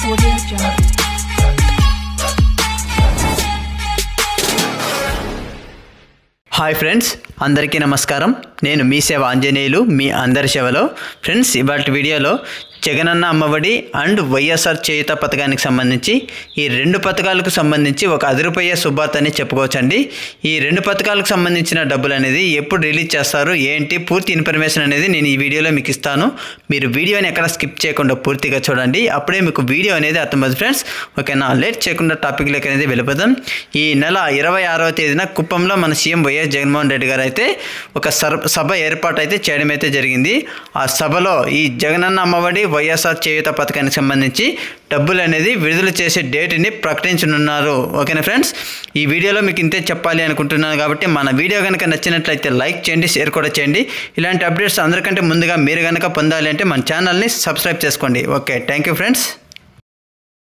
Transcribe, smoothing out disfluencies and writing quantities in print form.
Audio Jungle. Hi friends, అందరికీ నమస్కారం. నేను మీ సేవ ఆంజనేయులు, మీ అందరి సేవలో. ఫ్రెండ్స్, ఇవాళ వీడియోలో జగనన్న అమ్మఒడి అండ్ వైఎస్ఆర్ చేయూత పథకానికి సంబంధించి ఈ రెండు పథకాలకు సంబంధించి ఒక అదిరిపోయే శుభార్త అని చెప్పుకోవచ్చండి. ఈ రెండు పథకాలకు సంబంధించిన డబ్బులు అనేది ఎప్పుడు రిలీజ్ చేస్తారు, ఏంటి పూర్తి ఇన్ఫర్మేషన్ అనేది నేను ఈ వీడియోలో మీకు ఇస్తాను. మీరు వీడియోని ఎక్కడ స్కిప్ చేయకుండా పూర్తిగా చూడండి, అప్పుడే మీకు వీడియో అనేది అర్థమవుతుంది ఫ్రెండ్స్. ఓకేనా, లేట్ చేయకుండా టాపిక్లోకి అనేది వెళ్ళిపోదాం. ఈ నెల 26వ తేదీన కుప్పంలో మన సీఎం వైఎస్ జగన్మోహన్ రెడ్డి గారు అయితే ఒక సభ ఏర్పాటు అయితే చేయడం అయితే జరిగింది. ఆ సభలో ఈ జగనన్న అమ్మఒడి వైఎస్ఆర్ చేయూత పథకానికి సంబంధించి డబ్బులు అనేది విడుదల చేసే డేట్ని ప్రకటించనున్నారు. ఓకేనా ఫ్రెండ్స్, ఈ వీడియోలో మీకు ఇంతే చెప్పాలి అనుకుంటున్నాను. కాబట్టి మన వీడియో కనుక నచ్చినట్లయితే లైక్ చేయండి, షేర్ కూడా చేయండి. ఇలాంటి అప్డేట్స్ అందరికంటే ముందుగా మీరు కనుక పొందాలి అంటే మన ఛానల్ని సబ్స్క్రైబ్ చేసుకోండి. Okay, thank you friends.